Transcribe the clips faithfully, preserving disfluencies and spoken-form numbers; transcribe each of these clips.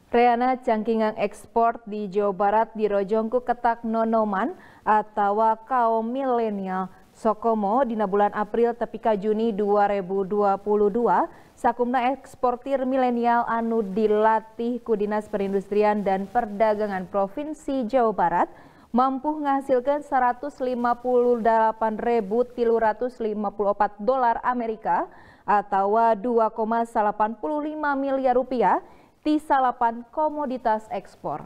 Reana cangkingang ekspor di Jawa Barat di Rojongku ketak nonoman atau kaum milenial Sokomo dina bulan April tepi ka Juni dua ribu dua puluh dua sakumna eksportir milenial anu dilatih ku Dinas Perindustrian dan Perdagangan Provinsi Jawa Barat mampu menghasilkan seratus lima puluh delapan ribu tilu ratus lima puluh empat dolar Amerika atau dua koma delapan lima miliar rupiah di salapan komoditas ekspor.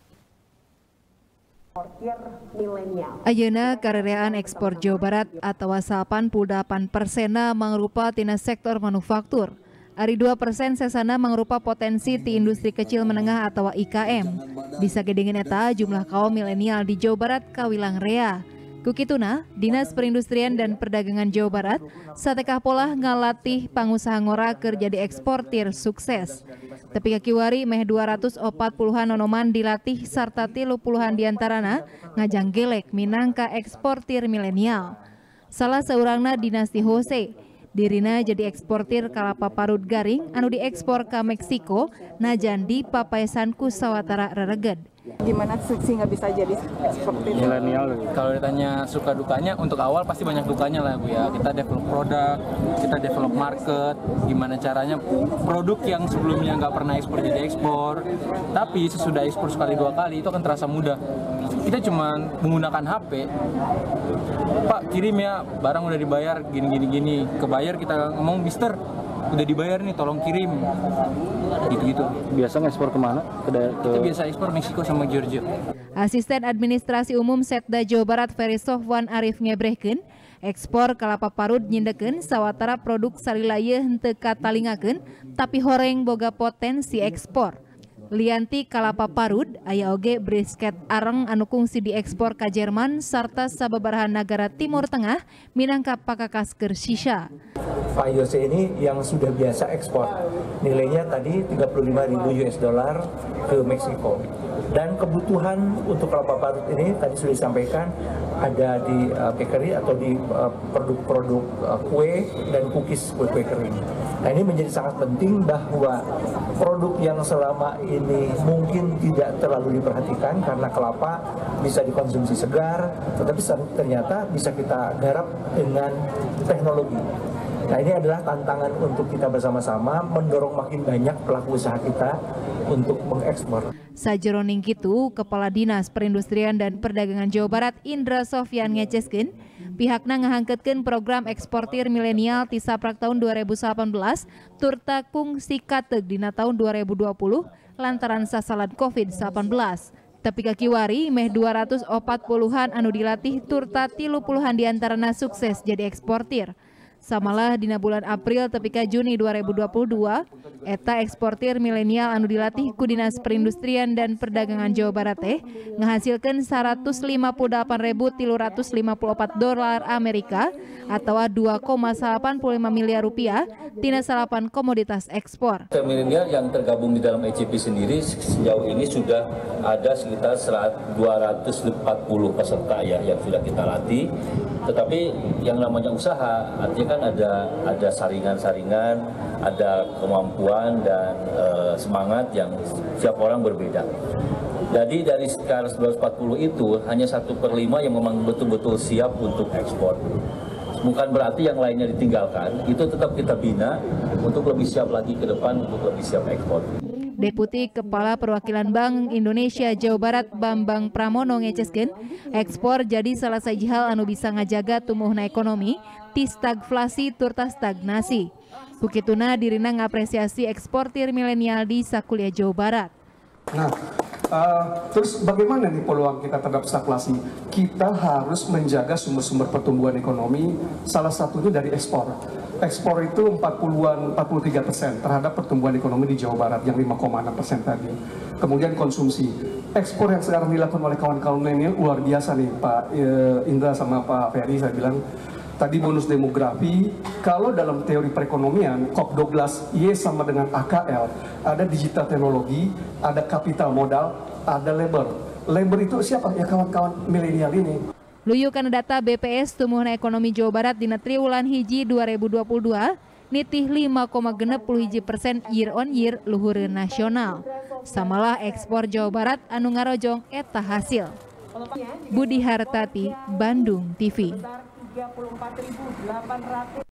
Ayeuna karereaan ekspor Jawa Barat atau delapan puluh delapan persena mangrupa tina sektor manufaktur. Ari dua persen sesana mangrupa potensi ti industri kecil menengah atau I K M. Bisa gedengin eta jumlah kaum milenial di Jawa Barat kawilang rea. Kukituna, Dinas Perindustrian dan Perdagangan Jawa Barat satekah pola ngalatih pangusaha ngora keur jadi eksportir sukses. Tapi kakiwari meh dua ratus empat puluhan nonoman dilatih sarta tilu puluhan diantarana ngajang gelek minangka eksportir milenial. Salah seorangna Dinasti Jose. Dirina jadi eksportir kalapa parut garing anu diekspor ke Meksiko najan di papaesan ku sawatara rereged. Gimana sih nggak bisa jadi eksportir milenial? Kalau ditanya suka dukanya, untuk awal pasti banyak dukanya lah Bu ya. Kita develop produk, kita develop market, gimana caranya produk yang sebelumnya nggak pernah ekspor jadi ekspor. Tapi sesudah ekspor sekali dua kali itu akan terasa mudah. Kita cuma menggunakan H P, Pak kirim ya, barang udah dibayar gini-gini gini, kebayar kita ngomong Mister udah dibayar nih, tolong kirim, gitu-gitu. Biasa ngekspor kemana? Ke, ke... Kita biasa ekspor Meksiko sama Georgia. Asisten Administrasi Umum Setda Jawa Barat Ferry Sofwan Arif ngebrehkeun, ekspor kalapa parut nyindekeun sawatara produk salilayeuh henteu katalingakeun, tapi horeng boga potensi ekspor. Lianti kalapa parut, aya oge brisket areng anu kungsi diekspor ka Jerman sarta sababaraha negara Timur Tengah minangka pakakas keur sisa. Pak Yose ini yang sudah biasa ekspor, nilainya tadi tiga puluh lima ribu US dollar ke Meksiko. Dan kebutuhan untuk kelapa parut ini tadi sudah disampaikan ada di uh, bakery atau di produk-produk uh, uh, kue dan cookies kue-kue kering. Nah ini menjadi sangat penting bahwa produk yang selama ini mungkin tidak terlalu diperhatikan karena kelapa bisa dikonsumsi segar, tetapi ternyata bisa kita garap dengan teknologi. Nah ini adalah tantangan untuk kita bersama-sama mendorong makin banyak pelaku usaha kita untuk mengekspor. Sajeroning kitu, Kepala Dinas Perindustrian dan Perdagangan Jawa Barat Indra Sofyan ngeceskeun, pihakna ngahangkeutkeun program eksportir milenial ti saprak tahun dua ribu delapan belas turta kungsi kateug dina tahun dua ribu dua puluh lantaran sasalan covid delapan belas. Tapi kakiwari meh dua ratus empat puluhan anu dilatih turta tilu puluhan diantarana sukses jadi eksportir. Samalah dina bulan April tepi ka Juni dua ribu dua puluh dua, eta eksportir milenial anu dilatih ku Dinas Perindustrian dan Perdagangan Jawa Barat teh ngahasilkeun seratus lima puluh delapan ribu tilu ratus lima puluh empat dolar Amerika atau dua koma delapan lima miliar rupiah tina salapan komoditas ekspor. Milenial yang tergabung di dalam E C P sendiri sejauh ini sudah ada sekitar dua ratus empat puluh peserta ya yang sudah kita latih. Tetapi yang namanya usaha artinya kan ada ada saringan-saringan, ada kemampuan dan e, semangat yang setiap orang berbeda. Jadi dari sekitar seratus empat puluh itu hanya satu per lima yang memang betul-betul siap untuk ekspor. Bukan berarti yang lainnya ditinggalkan, itu tetap kita bina untuk lebih siap lagi ke depan untuk lebih siap ekspor. Deputi Kepala Perwakilan Bank Indonesia Jawa Barat Bambang Pramono ngeceskeun, ekspor jadi salah siji hal anu bisa ngajaga tumbuhna ekonomi ti stagflasi turta stagnasi. Kukituna dirina ngapresiasi eksportir milenial di sakuliah Jawa Barat. Nah, uh, terus bagaimana nih peluang kita terhadap stagflasi? Kita harus menjaga sumber-sumber pertumbuhan ekonomi, salah satunya dari ekspor. Ekspor itu empat puluhan, empat puluh tiga persen terhadap pertumbuhan ekonomi di Jawa Barat yang lima koma enam persen tadi. Kemudian konsumsi. Ekspor yang sekarang dilakukan oleh kawan-kawan milenial luar biasa nih Pak Indra sama Pak Ferry, saya bilang tadi bonus demografi. Kalau dalam teori perekonomian C O P dua belas Y sama dengan A K L, ada digital teknologi, ada kapital modal, ada labor. Labor itu siapa? Ya kawan-kawan milenial ini. Luyu kana data B P S Tumuhna Ekonomi Jawa Barat dina triwulan hiji dua ribu dua puluh dua, nitih lima koma genep puluh hiji persen year on year luhureun nasional. Samalah ekspor Jawa Barat anu ngarojong eta hasil. Budi Hartati, Bandung T V.